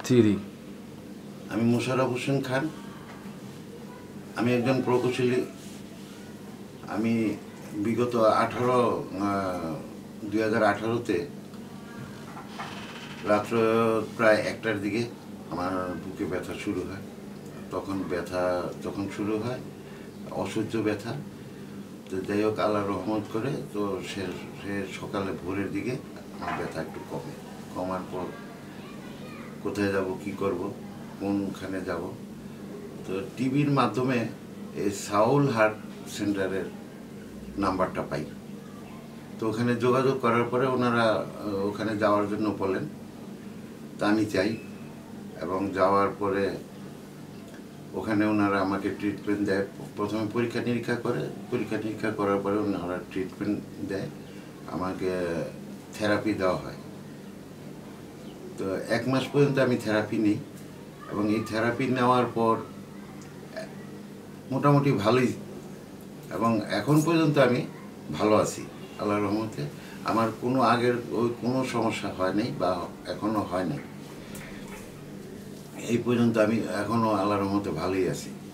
Three. আমি মোশাররফ হোসেন খান। আমি একজন প্রকৌশলী। আমি বিগত 2018-তে রাত্র প্রায় 1টার দিকে আমার বুকে ব্যথা শুরু হয়। ব্যথা যখন শুরু হয় অসহ্য ব্যথা। তো যাই হোক, আল্লাহর রহমত করে তো সে সকালে ভোরের দিকে আমার ব্যথা একটু কমার পর কোথায় যাব, কি করব, কোনখানে যাব, তো টিভির মাধ্যমে এই সাউল হার্ট সেন্টারের নাম্বারটা পাই। তো ওখানে যোগাযোগ করার পরে ওনারা ওখানে যাওয়ার জন্য বলেন। তা আমি চাই, এবং যাওয়ার পরে ওখানে ওনারা আমাকে ট্রিটমেন্ট দেয়। প্রথমে পরীক্ষা নিরীক্ষা করার পরে ওনারা ট্রিটমেন্ট দেয়, আমাকে থেরাপি দেওয়া হয়। তো 1 মাস পর্যন্ত আমি থেরাপি নিই, এবং এই থেরাপি নেওয়ার পর মোটামুটি ভালোই, এবং এখন পর্যন্ত আমি ভালো আছি আল্লাহর রহমতে। আমার কোনো আগের কোনো সমস্যা হয় নাই বা এখনও হয় নাই। এই পর্যন্ত আমি এখনও আল্লাহর রহমতে ভালোই আছি।